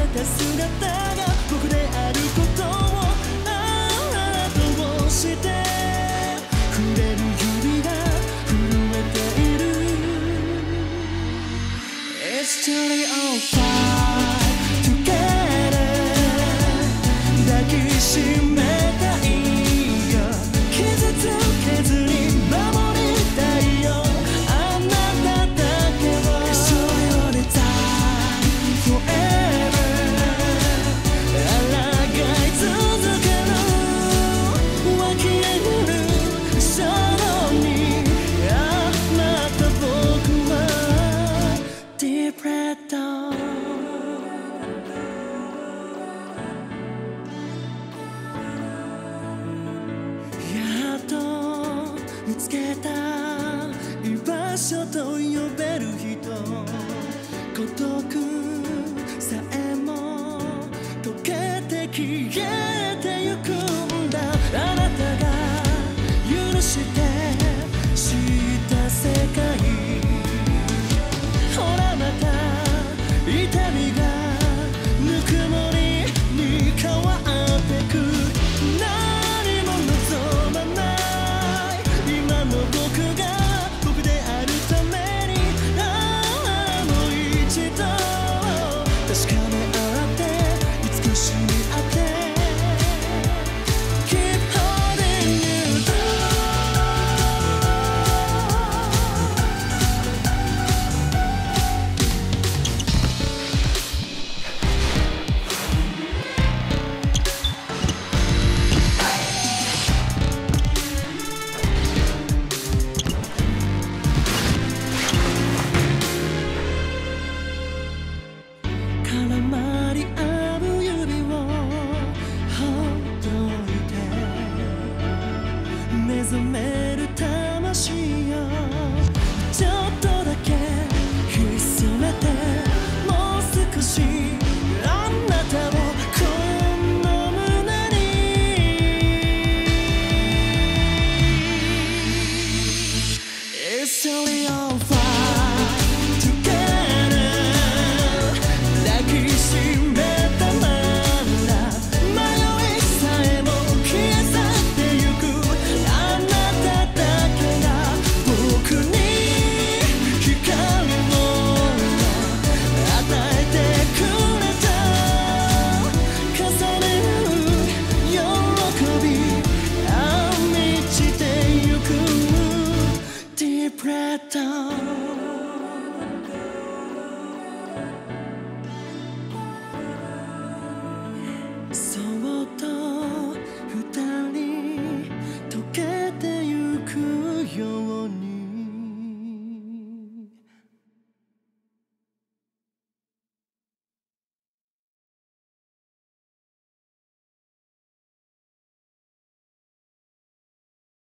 た姿が僕であることをどうして触れる指が震えている It's turning on fire together 抱きしめたいよ傷つけずに守りたいよあなただけを一生よりたい Forever 抗い続ける湧き上がるそのにあなた僕は Deep Red Dawnやっと見つけた居場所と呼べる人孤独さえも溶けて消えてゆくんだあなたが許して知った世界ほらまた痛みがぬくもりに変わってく何も望まない今の僕が僕であるためにもう一度確かめ合って慈しみ合って Keep holding you down 絡ま